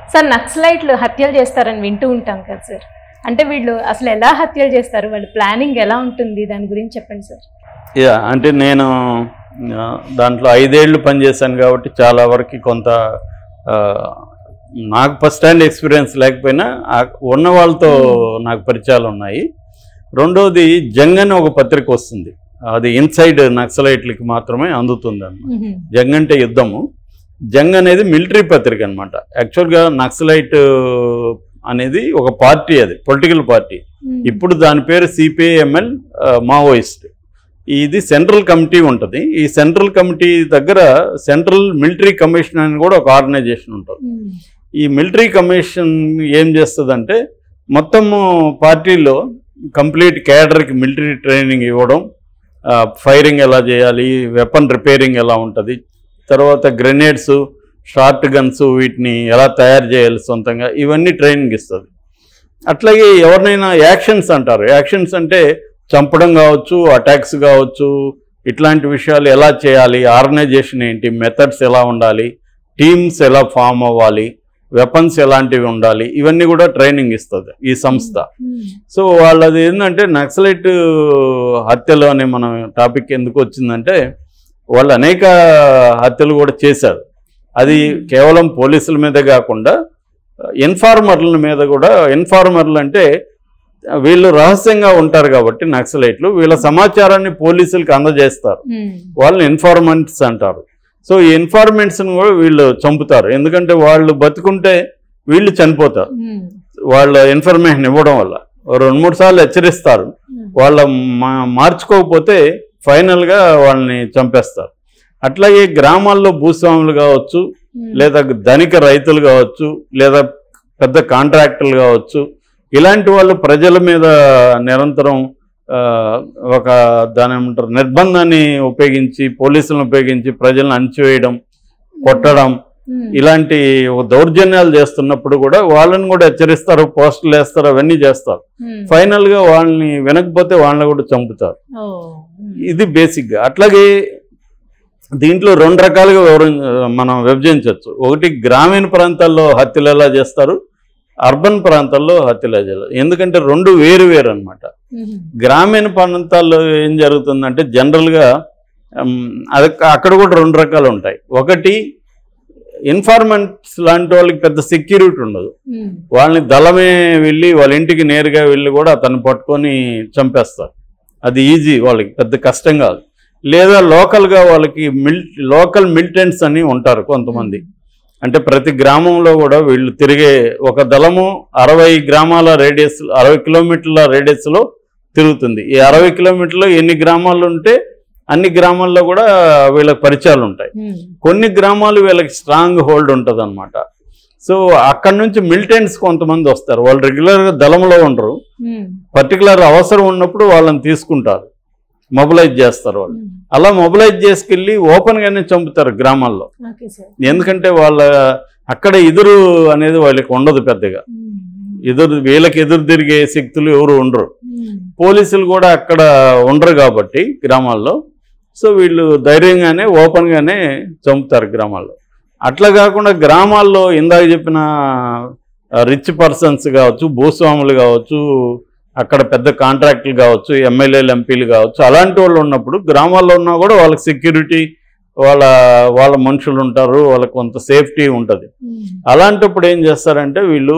Sir నక్సలైట్లు హత్యలు చేస్తారని వింటూ ఉంటాం కదా సార్, అంటే వీళ్ళు అసలు ఎలా హత్యలు చేస్తారు, వాళ్ళ ప్లానింగ్ ఎలా ఉంటుంది, దాని గురించి చెప్పండి సార్. యా, అంటే నేను దాంట్లో 5 ఏళ్ళు పనిచేశాను కాబట్టి చాలా వరకు కొంత నాకు ఫస్ట్ హ్యాండ్ ఎక్స్పీరియన్స్ లేకపోయినా ఉన్న వాళ్ళతో నాకు పరిచయాలు ఉన్నాయి. రెండోది జంగ్ అని ఒక పత్రిక వస్తుంది, అది ఇన్సైడ్ నక్సలైట్లకి మాత్రమే అందుతుంది అన్నమాట. జంగ్ అంటే యుద్ధము, జంగ్ అనేది మిలిటరీ పత్రిక అనమాట. యాక్చువల్గా నక్సలైట్ అనేది ఒక పార్టీ, అది పొలిటికల్ పార్టీ. ఇప్పుడు దాని పేరు CPIML మావోయిస్ట్. ఇది సెంట్రల్ కమిటీ ఉంటుంది. ఈ సెంట్రల్ కమిటీ దగ్గర సెంట్రల్ మిలిటరీ కమిషన్ అని కూడా ఒక ఆర్గనైజేషన్ ఉంటుంది. ఈ మిలిటరీ కమిషన్ ఏం చేస్తుందంటే మొత్తము పార్టీలో కంప్లీట్ క్యాడర్కి మిలిటరీ ట్రైనింగ్ ఇవ్వడం, ఫైరింగ్ ఎలా చేయాలి, వెపన్ రిపేరింగ్ ఎలా ఉంటుంది, తర్వాత గ్రెనేడ్స్, షార్ట్ గన్స్ వీటిని ఎలా తయారు చేయాలి సొంతంగా, ఇవన్నీ ట్రైనింగ్ ఇస్తుంది. అట్లాగే ఎవరినైనా యాక్షన్స్ అంటారు. యాక్షన్స్ అంటే చంపడం కావచ్చు, అటాక్స్ కావచ్చు, ఇట్లాంటి విషయాలు ఎలా చేయాలి, ఆర్గనైజేషన్ ఏంటి, మెథడ్స్ ఎలా ఉండాలి, టీమ్స్ ఎలా ఫామ్ అవ్వాలి, వెపన్స్ ఎలాంటివి ఉండాలి, ఇవన్నీ కూడా ట్రైనింగ్ ఇస్తుంది ఈ సంస్థ. సో వాళ్ళది ఏంటంటే నక్సలైట్ హత్యలు అనే మన టాపిక్ ఎందుకు వచ్చిందంటే వాళ్ళు అనేక హత్యలు కూడా చేశారు. అది కేవలం పోలీసుల మీద కాకుండా ఇన్ఫార్మర్ల మీద కూడా. ఇన్ఫార్మర్లు అంటే వీళ్ళు రహస్యంగా ఉంటారు కాబట్టి నక్సలైట్లు వీళ్ళ సమాచారాన్ని పోలీసులకు అందజేస్తారు, వాళ్ళని ఇన్ఫార్మెంట్స్ అంటారు. సో ఈ ఇన్ఫార్మెంట్స్ని కూడా వీళ్ళు చంపుతారు, ఎందుకంటే వాళ్ళు బతుకుంటే వీళ్ళు చనిపోతారు వాళ్ళ ఇన్ఫర్మేషన్ ఇవ్వడం వల్ల. 2-3 సార్లు హెచ్చరిస్తారు, వాళ్ళ మార్చుకోకపోతే ఫైనల్గా వాళ్ళని చంపేస్తారు. అట్లాగే గ్రామాల్లో భూస్వాములు కావచ్చు, లేదా ధనిక రైతులు కావచ్చు, లేదా పెద్ద కాంట్రాక్టర్లు కావచ్చు, ఇలాంటి వాళ్ళు ప్రజల మీద నిరంతరం ఒక దాని ఏమంటారు నిర్బంధాన్ని ఉపయోగించి, పోలీసులను ఉపయోగించి ప్రజలను అణచివేయడం, కొట్టడం, ఇలాంటి దౌర్జన్యాలు చేస్తున్నప్పుడు కూడా వాళ్ళని కూడా హెచ్చరిస్తారు, పోస్టులు వేస్తారు, అవన్నీ చేస్తారు. ఫైనల్గా వాళ్ళని వినకపోతే వాళ్ళని కూడా చంపుతారు. ఇది బేసిక్గా. అట్లాగే దీంట్లో 2 రకాలుగా మనం విభజించవచ్చు. ఒకటి గ్రామీణ ప్రాంతాల్లో హత్యలు ఎలా చేస్తారు, అర్బన్ ప్రాంతాల్లో హత్యలు ఎలా చేస్తారు. ఎందుకంటే 2 వేరు అనమాట. గ్రామీణ ప్రాంతాల్లో ఏం జరుగుతుందంటే జనరల్గా అక్కడ కూడా 2 రకాలు ఉంటాయి. ఒకటి ఇన్ఫార్మెంట్స్ లాంటి వాళ్ళకి పెద్ద సెక్యూరిటీ ఉండదు, వాళ్ళని దళమే వెళ్ళి వాళ్ళ ఇంటికి నేరుగా వెళ్ళి కూడా అతన్ని పట్టుకొని చంపేస్తారు. అది ఈజీ, వాళ్ళకి పెద్ద కష్టం కాదు. లేదా లోకల్గా వాళ్ళకి లోకల్ మిలిటెంట్స్ అని ఉంటారు కొంతమంది. అంటే ప్రతి గ్రామంలో కూడా వీళ్ళు తిరిగే ఒక దళము 60 గ్రామాల రేడియస్, 60 కిలోమీటర్ల రేడియస్లో తిరుగుతుంది. ఈ 60 కిలోమీటర్లో ఎన్ని గ్రామాలు ఉంటే అన్ని గ్రామాల్లో కూడా వీళ్ళకి పరిచయాలు ఉంటాయి. కొన్ని గ్రామాలు వీళ్ళకి స్ట్రాంగ్ హోల్డ్ ఉంటుంది అనమాట. సో అక్కడ నుంచి మిలిటెంట్స్ కొంతమంది వస్తారు, వాళ్ళు రెగ్యులర్గా దళంలో ఉండరు, పర్టికులర్ అవసరం ఉన్నప్పుడు వాళ్ళని తీసుకుంటారు, మొబిలైజ్ చేస్తారు. వాళ్ళు అలా మొబిలైజ్ చేసుకెళ్ళి ఓపెన్గానే చంపుతారు గ్రామాల్లో. ఎందుకంటే వాళ్ళ అక్కడ ఎదురు అనేది వాళ్ళకి ఉండదు పెద్దగా, వీళ్ళకి ఎదురు తిరిగే శక్తులు ఎవరు ఉండరు, పోలీసులు కూడా అక్కడ ఉండరు కాబట్టి గ్రామాల్లో. సో వీళ్ళు ధైర్యంగానే ఓపెన్గానే చంపుతారు గ్రామాల్లో. అట్లా కాకుండా గ్రామాల్లో ఇందాక చెప్పిన రిచ్ పర్సన్స్ కావచ్చు, భూస్వాములు కావచ్చు, అక్కడ పెద్ద కాంట్రాక్టులు కావచ్చు, ఎమ్మెల్యేలు ఎంపీలు కావచ్చు, అలాంటి వాళ్ళు ఉన్నప్పుడు గ్రామాల్లో ఉన్నా కూడా వాళ్ళకి సెక్యూరిటీ, వాళ్ళ మనుషులు ఉంటారు, వాళ్ళకి కొంత సేఫ్టీ ఉంటుంది. అలాంటప్పుడు ఏం చేస్తారంటే వీళ్ళు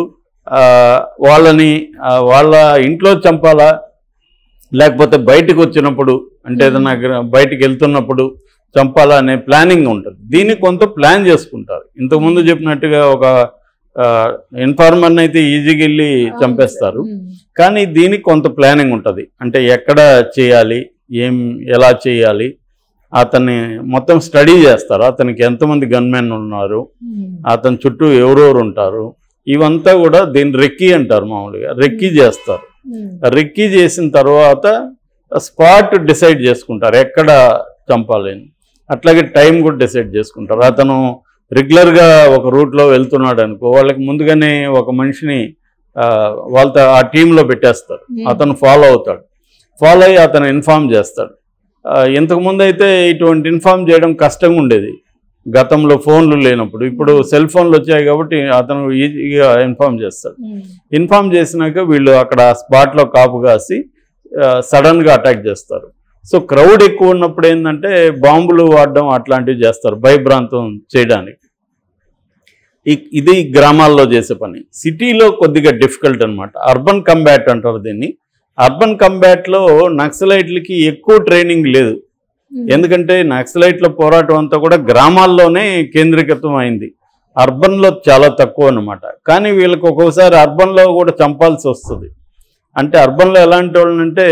వాళ్ళని వాళ్ళ ఇంట్లో చంపాలా, లేకపోతే బయటకు వచ్చినప్పుడు, అంటే ఏదైనా బయటికి వెళ్తున్నప్పుడు చంపాలా అనే ప్లానింగ్ ఉంటుంది. దీన్ని కొంత ప్లాన్ చేసుకుంటారు. ఇంతకుముందు చెప్పినట్టుగా ఒక ఇన్ఫార్మర్ని అయితే ఈజీగా వెళ్ళి చంపేస్తారు, కానీ దీనికి కొంత ప్లానింగ్ ఉంటుంది. అంటే ఎక్కడ చేయాలి, ఎలా చేయాలి, అతన్ని మొత్తం స్టడీ చేస్తారు. అతనికి ఎంతమంది గన్మెన్ ఉన్నారు, అతని చుట్టూ ఎవరెవరు ఉంటారు, ఇవంతా కూడా దీన్ని రెక్కీ అంటారు. మామూలుగా రెక్కీ చేస్తారు. రెక్కీ చేసిన తర్వాత స్పాట్ డిసైడ్ చేసుకుంటారు ఎక్కడ చంపాలి అని. అట్లాగే టైం కూడా డిసైడ్ చేసుకుంటారు. అతను రెగ్యులర్గా ఒక రూట్లో వెళ్తున్నాడు అనుకో, వాళ్ళకి ముందుగానే ఒక మనిషిని వాళ్ళతో ఆ టీంలో పెట్టేస్తారు, అతను ఫాలో అవుతాడు. ఫాలో అయ్యి అతను ఇన్ఫార్మ్ చేస్తాడు. ఇంతకుముందు అయితే ఇటువంటి ఇన్ఫార్మ్ చేయడం కష్టంగా ఉండేది. గతంలో ఫోన్లు లేనప్పుడు. ఇప్పుడు సెల్ ఫోన్లు వచ్చాయి కాబట్టి అతను ఈజీగా ఇన్ఫార్మ్ చేస్తాడు. ఇన్ఫార్మ్ చేసినాక వీళ్ళు అక్కడ స్పాట్లో కాపు కాసి సడన్గా అటాక్ చేస్తారు. సో క్రౌడ్ ఎక్కువ ఉన్నప్పుడు ఏంటంటే బాంబులు వాడడం అట్లాంటివి చేస్తారు భయభ్రాంతం చేయడానికి. ఇది గ్రామాల్లో చేసే పని. సిటీలో కొద్దిగా డిఫికల్ట్ అనమాట. అర్బన్ కంబాట్ అంటారు దీన్ని. అర్బన్ కంబాట్లో నక్సలైట్లకి ఎక్కువ ట్రైనింగ్ లేదు. ఎందుకంటే నక్సలైట్ల పోరాటం అంతా కూడా గ్రామాల్లోనే కేంద్రీకృతం అయింది. అర్బన్లో చాలా తక్కువ అనమాట. కానీ వీళ్ళకి ఒక్కొక్కసారి అర్బన్లో కూడా చంపాల్సి వస్తుంది. అంటే అర్బన్లో ఎలాంటి వాళ్ళంటే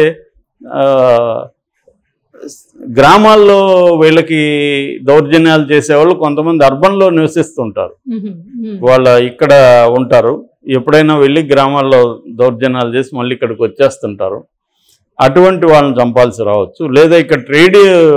గ్రామాల్లో వీళ్ళకి దౌర్జన్యాలు చేసేవాళ్ళు కొంతమంది అర్బన్లో నివసిస్తుంటారు. వాళ్ళ ఇక్కడ ఉంటారు, ఎప్పుడైనా వెళ్ళి గ్రామాల్లో దౌర్జన్యాలు చేసి మళ్ళీ ఇక్కడికి వచ్చేస్తుంటారు. అటువంటి వాళ్ళని చంపాల్సి రావచ్చు. లేదా ఇక్కడ ట్రేడ్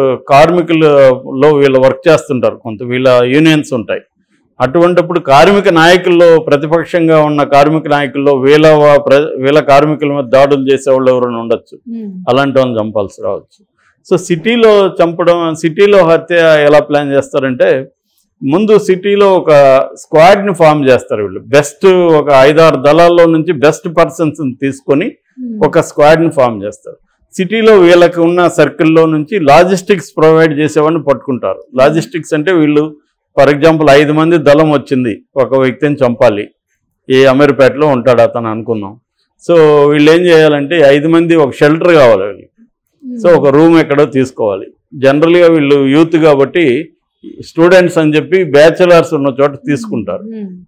కార్మికులలో వీళ్ళు వర్క్ చేస్తుంటారు, కొంత వీళ్ళ యూనియన్స్ ఉంటాయి. అటువంటిప్పుడు కార్మిక నాయకుల్లో ప్రతిపక్షంగా ఉన్న కార్మిక నాయకుల్లో వీళ్ళ కార్మికుల మీద దాడులు చేసేవాళ్ళు ఎవరైనా ఉండొచ్చు. అలాంటి వాళ్ళని చంపాల్సి రావచ్చు. సో సిటీలో చంపడం, సిటీలో హత్య ఎలా ప్లాన్ చేస్తారంటే ముందు సిటీలో ఒక స్క్వాడ్ని ఫామ్ చేస్తారు. వీళ్ళు బెస్ట్ ఒక 5-6 దళాల్లో నుంచి బెస్ట్ పర్సన్స్ని తీసుకొని ఒక స్క్వాడ్ని ఫామ్ చేస్తారు. సిటీలో వీళ్ళకి ఉన్న సర్కిల్లో నుంచి లాజిస్టిక్స్ ప్రొవైడ్ చేసేవాడిని పట్టుకుంటారు. లాజిస్టిక్స్ అంటే వీళ్ళు ఫర్ ఎగ్జాంపుల్ 5 మంది దళం వచ్చింది, ఒక వ్యక్తిని చంపాలి, ఏ అమీర్పేటలో ఉంటాడు అతను అనుకుందాం. సో వీళ్ళు ఏం చేయాలంటే 5 మంది ఒక షెల్టర్ కావాలి వీళ్ళకి. సో ఒక రూమ్ ఎక్కడో తీసుకోవాలి. జనరల్గా వీళ్ళు యూత్ కాబట్టి స్టూడెంట్స్ అని చెప్పి బ్యాచిలర్స్ ఉన్న చోట తీసుకుంటారు.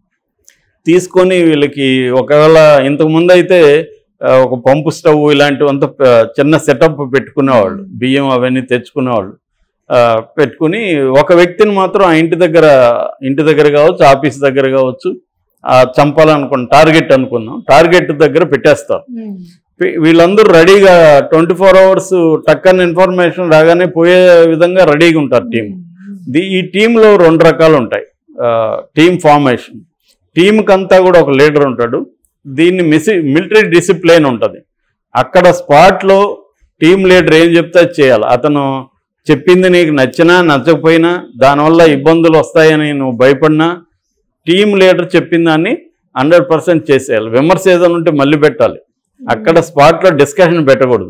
తీసుకొని వీళ్ళకి ఒకవేళ ఇంతకుముందు అయితే ఒక పంపు స్టవ్ ఇలాంటివంతా చిన్న సెటప్ పెట్టుకునేవాళ్ళు, బియ్యం అవన్నీ తెచ్చుకునేవాళ్ళు. పెట్టుకుని ఒక వ్యక్తిని మాత్రం ఆ ఇంటి దగ్గర కావచ్చు, ఆఫీస్ దగ్గర కావచ్చు, చంపాలనుకున్న టార్గెట్ అనుకుందాం, టార్గెట్ దగ్గర పెట్టేస్తారు. వీళ్ళందరూ రెడీగా 24 hours టక్కన ఇన్ఫర్మేషన్ రాగానే పోయే విధంగా రెడీగా ఉంటారు టీం. ఈ టీంలో 2 రకాలు ఉంటాయి. టీమ్ ఫార్మేషన్, టీంకంతా కూడా ఒక లీడర్ ఉంటాడు. దీన్ని మిలిటరీ డిసిప్లిన్ ఉంటుంది. అక్కడ స్పాట్లో టీం లీడర్ ఏం చెప్తే చేయాలి. అతను చెప్పింది నీకు నచ్చినా నచ్చకపోయినా, దానివల్ల ఇబ్బందులు వస్తాయని నువ్వు భయపడినా, టీం లీడర్ చెప్పిన దాన్ని 100% చేసేయాలి. విమర్శ ఏదైనా ఉంటే మళ్ళీ పెట్టాలి. అక్కడ స్పాట్లో డిస్కషన్ పెట్టకూడదు.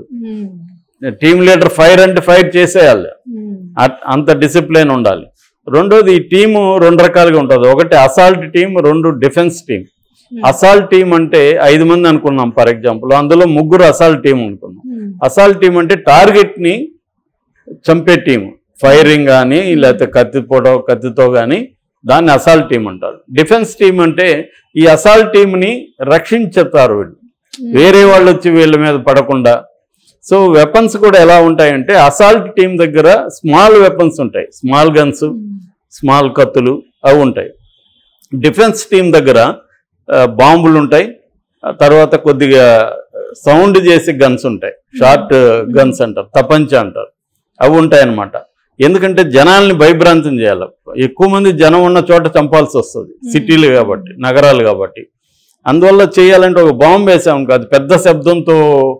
టీం లీడర్ ఫైర్ అంటే ఫైర్ చేసేయాలి. అంత డిసిప్లిన్ ఉండాలి. రెండోది ఈ టీము 2 రకాలుగా ఉంటుంది. ఒకటి assault team, 2 defence team. Assault team అంటే 5 మంది అనుకున్నాం ఫర్ ఎగ్జాంపుల్, అందులో 3 అసాల్ట్ టీం అనుకున్నాం. అసాల్ట్ టీం అంటే టార్గెట్ని చంపే టీం, ఫైరింగ్ కానీ లేకపోతే కత్తితో కానీ, దాన్ని అసాల్ట్ టీం అంటారు. డిఫెన్స్ టీం అంటే ఈ అసాల్ట్ టీంని రక్షించుతారు వీళ్ళు, వేరే వాళ్ళు వచ్చి వీళ్ళ మీద పడకుండా. సో వెపన్స్ కూడా ఎలా ఉంటాయంటే అసాల్ట్ టీం దగ్గర స్మాల్ వెపన్స్ ఉంటాయి, స్మాల్ గన్స్, స్మాల్ కత్తులు అవి ఉంటాయి. డిఫెన్స్ టీం దగ్గర బాంబులు ఉంటాయి, తర్వాత కొద్దిగా సౌండ్ చేసే గన్స్ ఉంటాయి, షార్ట్ గన్స్ అంటారు, తపంచ అంటారు, అవి ఉంటాయన్నమాట. ఎందుకంటే జనాల్ని భయభ్రాంతం చేయాలి. ఎక్కువ మంది జనం ఉన్న చోట చంపాల్సి వస్తుంది, సిటీలు కాబట్టి, నగరాలు కాబట్టి. అందువల్ల చేయాలంటే ఒక బాంబు వేసాం కాదు, పెద్ద శబ్దంతో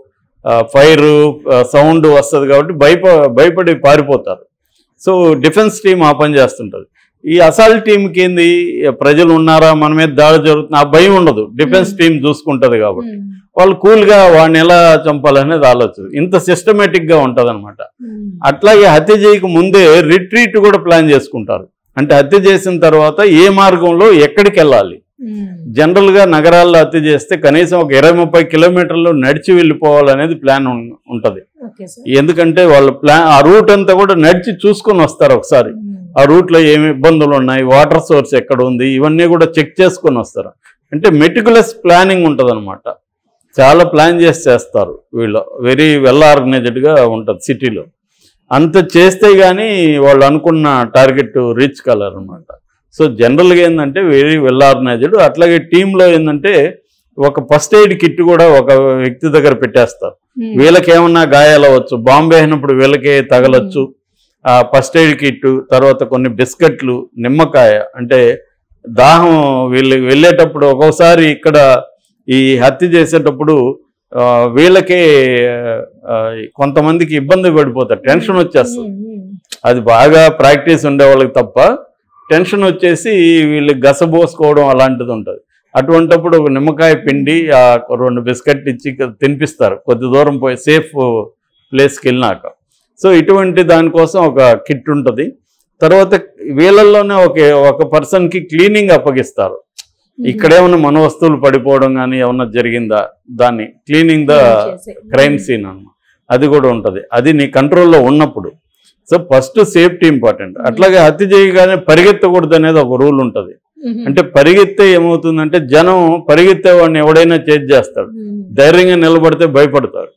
ఫైరు సౌండ్ వస్తుంది కాబట్టి భయపడి పారిపోతారు. సో డిఫెన్స్ టీం ఆ పని చేస్తుంటుంది. ఈ అసాల్ట్ టీంకి ఏంది, ప్రజలు ఉన్నారా, మన మీద దాడి జరుగుతుంది, ఆ భయం ఉండదు. డిఫెన్స్ టీం చూసుకుంటుంది కాబట్టి వాళ్ళు కూల్గా వాడిని ఎలా చంపాలనేది ఆలోచన. ఇంత సిస్టమేటిక్గా ఉంటుంది అనమాట. అట్లాగే హత్య చేయక ముందే రిట్రీట్ కూడా ప్లాన్ చేసుకుంటారు. అంటే హత్య చేసిన తర్వాత ఏ మార్గంలో ఎక్కడికి వెళ్ళాలి. జనరల్గా నగరాల్లో హత్య చేస్తే కనీసం ఒక 20-30 కిలోమీటర్లు నడిచి వెళ్ళిపోవాలనేది ప్లాన్ ఉంటుంది. ఎందుకంటే వాళ్ళ ఆ రూట్ అంతా కూడా నడిచి చూసుకొని వస్తారు ఒకసారి. ఆ రూట్లో ఏమి ఇబ్బందులు ఉన్నాయి, వాటర్ సోర్స్ ఎక్కడ ఉంది, ఇవన్నీ కూడా చెక్ చేసుకొని వస్తారు. అంటే మెటికులస్ ప్లానింగ్ ఉంటుంది అనమాట. చాలా ప్లాన్ చేస్తారు వీళ్ళు. వెరీ వెల్ ఆర్గనైజ్డ్గా ఉంటుంది సిటీలో. అంత చేస్తే కానీ వాళ్ళు అనుకున్న టార్గెట్ రీచ్ కాలేరు అనమాట. సో జనరల్గా ఏంటంటే వెరీ వెల్ ఆర్గనైజ్డ్. అట్లాగే టీంలో ఏంటంటే ఒక ఫస్ట్ ఎయిడ్ కిట్ కూడా ఒక వ్యక్తి దగ్గర పెట్టేస్తారు. వీళ్ళకి ఏమన్నా గాయాలు అవ్వచ్చు, బాంబు వేసినప్పుడు వీళ్ళకే తగలొచ్చు. ఫస్ట్ ఎయిడ్ కిట్, తర్వాత కొన్ని బిస్కెట్లు, నిమ్మకాయ, అంటే దాహం వీళ్ళు వెళ్ళేటప్పుడు ఒక్కోసారి ఇక్కడ ఈ హత్య చేసేటప్పుడు వీళ్ళకే కొంతమందికి ఇబ్బంది పడిపోతారు, టెన్షన్ వచ్చేస్తుంది. అది బాగా ప్రాక్టీస్ ఉండే వాళ్ళకి తప్ప టెన్షన్ వచ్చేసి వీళ్ళు గసబోసుకోవడం అలాంటిది ఉంటుంది. అటువంటిప్పుడు ఒక నిమ్మకాయ పిండి 2 బిస్కెట్ ఇచ్చి తినిపిస్తారు కొద్ది దూరం పోయి సేఫ్ ప్లేస్కి వెళ్ళినాక. సో ఇటువంటి దానికోసం ఒక కిట్ ఉంటుంది. తర్వాత వీళ్ళల్లోనే ఒక పర్సన్కి క్లీనింగ్ అప్పగిస్తారు. ఇక్కడేమన్నా మన వస్తువులు పడిపోవడం కానీ ఏమన్నా జరిగిందా దాన్ని క్లీనింగ్ ద క్రైమ్ సీన్ అన్నమాట. అది కూడా ఉంటుంది. అది నీ కంట్రోల్లో ఉన్నప్పుడు. So first safety important. అట్లాగే హత్య చేయగానే పరిగెత్తకూడదు అనేది ఒక రూల్ ఉంటుంది. అంటే పరిగెత్తే ఏమవుతుందంటే జనం పరిగెత్తే వాడిని ఎవడైనా చేజ్ చేస్తాడు, ధైర్యంగా నిలబడితే భయపడతాడు.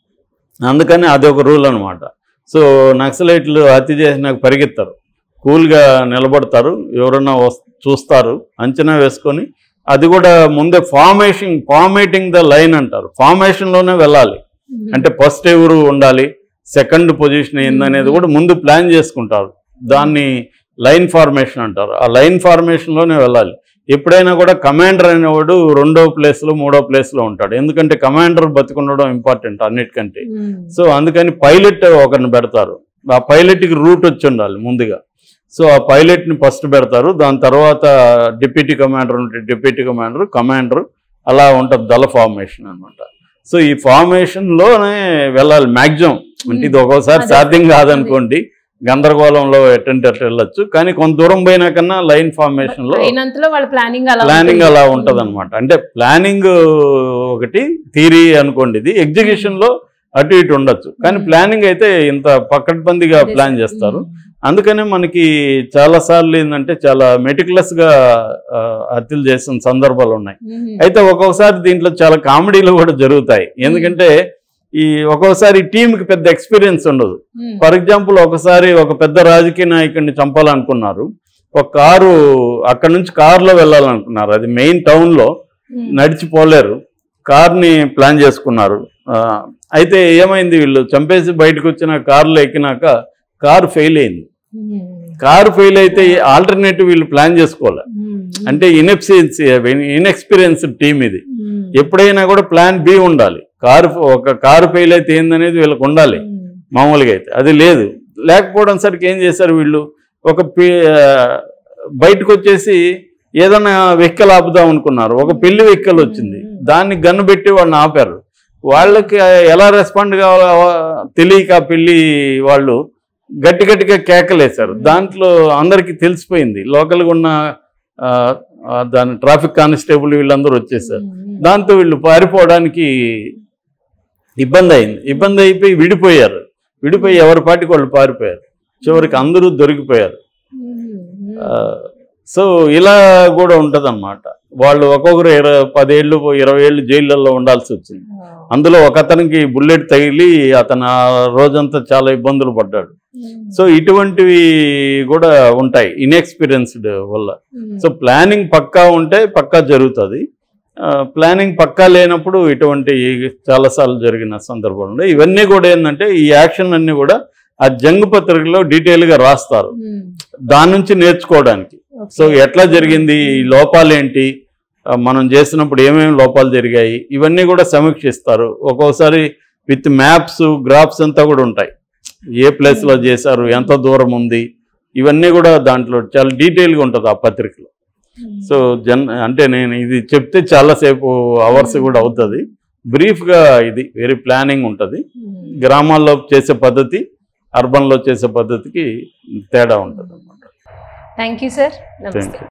అందుకని అది ఒక రూల్ అనమాట. సో నక్సలైట్లు హత్య చేసినాక పరిగెత్తారు, కూల్గా నిలబడతారు, ఎవరన్నా చూస్తారు, అంచనా వేసుకొని. అది కూడా ముందే ఫార్మేటింగ్ ద లైన్ అంటారు. ఫార్మేషన్లోనే వెళ్ళాలి. అంటే ఫస్ట్ ఎవరు ఉండాలి, సెకండ్ పొజిషన్ ఏందనేది కూడా ముందు ప్లాన్ చేసుకుంటారు. దాన్ని లైన్ ఫార్మేషన్ అంటారు. ఆ లైన్ ఫార్మేషన్లోనే వెళ్ళాలి. ఎప్పుడైనా కూడా కమాండర్ అనేవాడు 2వ ప్లేస్లో 3వ ప్లేస్లో ఉంటాడు. ఎందుకంటే కమాండర్ బతికుండడం ఇంపార్టెంట్ అన్నిటికంటే. సో అందుకని పైలట్ ఒకరిని పెడతారు. ఆ పైలట్కి రూట్ వచ్చి ఉండాలి ముందుగా. సో ఆ పైలట్ని ఫస్ట్ పెడతారు. దాని తర్వాత డిప్యూటీ కమాండర్ ఉంటే డిప్యూటీ కమాండర్ అలా ఉంటుంది దళ ఫార్మేషన్ అనమాట. సో ఈ ఫార్మేషన్లోనే వెళ్ళాలి మ్యాక్సిమం. అంటే ఇది ఒక్కోసారి సాధ్యం కాదనుకోండి, గందరగోళంలో ఎట్టంటే అట్లా వెళ్ళొచ్చు. కానీ కొంత దూరం పోయినా కన్నా లైన్ ఫార్మేషన్లో ప్లానింగ్ అలా ఉంటుంది అనమాట. అంటే ప్లానింగ్ ఒకటి థియరీ అనుకోండి, ఇది ఎగ్జిక్యూషన్లో అటు ఇటు ఉండొచ్చు. కానీ ప్లానింగ్ అయితే ఇంత పకడ్బందీగా ప్లాన్ చేస్తారు. అందుకనే మనకి చాలాసార్లు ఏంటంటే చాలా మెటిక్యులస్గా హత్యలు చేసిన సందర్భాలు ఉన్నాయి. అయితే ఒక్కొక్కసారి దీంట్లో చాలా కామెడీలు కూడా జరుగుతాయి. ఎందుకంటే ఒక్కోసారి టీంకి పెద్ద ఎక్స్పీరియన్స్ ఉండదు. ఫర్ ఎగ్జాంపుల్ ఒకసారి ఒక పెద్ద రాజకీయ నాయకుడిని చంపాలనుకున్నారు. ఒక కారు అక్కడి నుంచి కారులో వెళ్ళాలనుకున్నారు. అది మెయిన్ టౌన్లో, నడిచిపోలేరు. కార్ని ప్లాన్ చేసుకున్నారు. అయితే ఏమైంది, వీళ్ళు చంపేసి బయటకు వచ్చిన కారులో ఎక్కినాక కారు ఫెయిల్ అయింది. కారు ఫెయిల్ అయితే ఆల్టర్నేటివ్ వీళ్ళు ప్లాన్ చేసుకోవాలి. అంటే ఇన్ఎక్స్పీరియన్స్డ్ టీమ్ ఇది. ఎప్పుడైనా కూడా ప్లాన్ బి ఉండాలి. కారు ఫెయిల్ అయితే ఏందనేది వీళ్ళకి ఉండాలి మామూలుగా. అయితే అది లేదు. లేకపోవడం సరికి ఏం చేశారు వీళ్ళు, బయటకు వచ్చేసి ఏదైనా వెహికల్ ఆపుదాం అనుకున్నారు. ఒక పెళ్లి వెహికల్ వచ్చింది, దాన్ని గన్ను పెట్టి వాడిని ఆపారు. వాళ్ళకి ఎలా రెస్పాండ్ కావాలో తెలియక పెళ్లి వాళ్ళు గట్టిగా కేకలేశారు. దాంట్లో అందరికీ తెలిసిపోయింది. లోకల్గా ఉన్న దాని ట్రాఫిక్ కానిస్టేబుల్ వీళ్ళందరూ వచ్చేసారు. దాంతో వీళ్ళు పారిపోవడానికి ఇబ్బంది అయింది. ఇబ్బంది అయిపోయి విడిపోయి ఎవరి పాటికి వాళ్ళు పారిపోయారు. చివరికి అందరూ దొరికిపోయారు. సో ఇలా కూడా ఉంటుంది అన్నమాట. వాళ్ళు ఒక్కొక్కరు 10 ఏళ్ళు 20 ఏళ్ళు జైళ్ళల్లో ఉండాల్సి వచ్చింది. అందులో ఒక అతనికి బుల్లెట్ తగిలి అతను ఆ రోజంతా చాలా ఇబ్బందులు పడ్డాడు. సో ఇటువంటివి కూడా ఉంటాయి ఇన్ఎక్స్పీరియన్స్డ్ వల్ల. సో ప్లానింగ్ పక్కా ఉంటే పక్కా జరుగుతుంది. ప్లానింగ్ పక్కా లేనప్పుడు ఇటువంటి చాలాసార్లు జరిగిన సందర్భాలు ఉన్నాయి. ఇవన్నీ కూడా ఏంటంటే ఈ యాక్షన్ అన్నీ కూడా ఆ జంగ్ పత్రికలో డీటెయిల్గా రాస్తారు, దాని నుంచి నేర్చుకోవడానికి. సో ఎట్లా జరిగింది, ఈ లోపాలేంటి, మనం చేసినప్పుడు ఏమేమి లోపాలు జరిగాయి, ఇవన్నీ కూడా సమీక్షిస్తారు. ఒక్కోసారి విత్ మ్యాప్స్ గ్రాఫ్స్ అంతా కూడా ఉంటాయి. ఏ ప్లేస్లో చేశారు, ఎంత దూరం ఉంది, ఇవన్నీ కూడా దాంట్లో చాలా డీటెయిల్గా ఉంటుంది ఆ పత్రికలో. సో అంటే నేను ఇది చెప్తే చాలాసేపు అవర్స్ కూడా అవుతుంది. బ్రీఫ్గా ఇది వెరీ ప్లానింగ్ ఉంటుంది. గ్రామాల్లో చేసే పద్ధతి అర్బన్లో చేసే పద్ధతికి తేడా ఉంటుంది అన్నమాట. Thank you sir. నమస్తే.